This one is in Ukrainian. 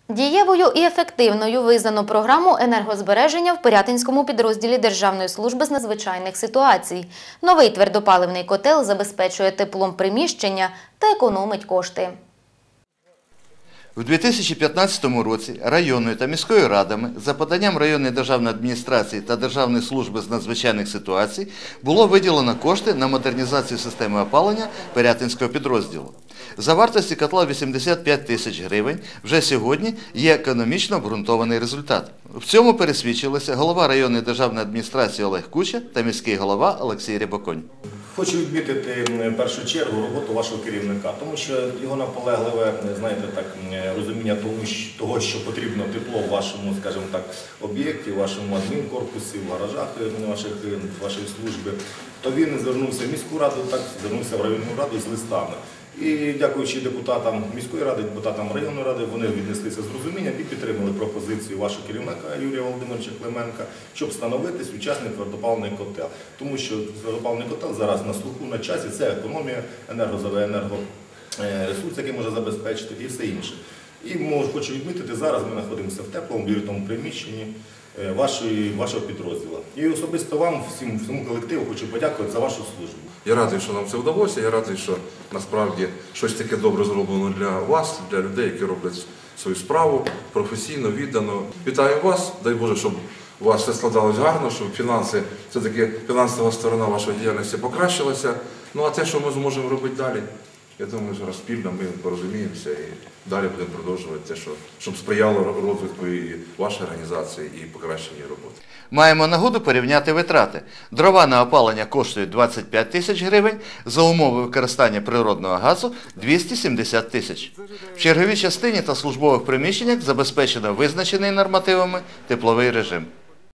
Дієвою і ефективною визнано програму енергозбереження в Пирятинському підрозділі Державної служби з надзвичайних ситуацій. Новий твердопаливний котел забезпечує теплом приміщення та економить кошти. У 2015 році районною та міською радами за поданням районної державної адміністрації та Державної служби з надзвичайних ситуацій було виділено кошти на модернізацію системи опалення Пирятинського підрозділу. За вартості котла 85 тисяч гривень вже сьогодні є економічно обґрунтований результат. В цьому пересвідчилися голова районної державної адміністрації Олег Куча та міський голова Олексій Рябоконь. Хочу відмітити в першу чергу роботу вашого керівника, тому що його наполегливе, знаєте, так, розуміння того, що потрібно тепло в вашому, скажімо так, об'єкті, в вашому адмінкорпусі, в гаражах вашої служби, то він звернувся в міську раду, так, звернувся в районну раду з листами. І дякуючи депутатам міської ради, депутатам районної ради, вони віднеслися з розумінням і підтримали пропозицію вашого керівника Юрія Володимировича Клименка, щоб встановити сучасний твердопаливний котел. Тому що твердопаливний котел зараз на слуху, на часі, це економія, енергоресурс, який може забезпечити і все інше. І хочу відмітити, зараз ми знаходимося в теплому, віртовому приміщенні вашого підрозділу. І особисто вам, всьому колективу, хочу подякувати за вашу службу. Я радий, що нам це вдалося, я радий, що насправді щось таке добре зроблено для вас, для людей, які роблять свою справу професійно, віддано. Вітаю вас, дай Боже, щоб у вас все складалось гарно, щоб все-таки фінансова сторона вашої діяльності покращилася. Ну а те, що ми зможемо робити далі, я думаю, що спільно ми порозуміємося і далі будемо продовжувати те, щоб сприяло розвитку і вашої організації, і покращенню роботи. Маємо нагоду порівняти витрати. Дрова на опалення коштують 25 тисяч гривень, за умови використання природного газу – 270 тисяч. В черговій частині та службових приміщеннях забезпечено визначений нормативами тепловий режим.